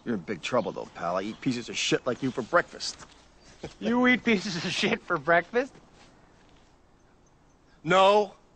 You're in big trouble, though, pal. I eat pieces of shit like you for breakfast. You eat pieces of shit for breakfast? No,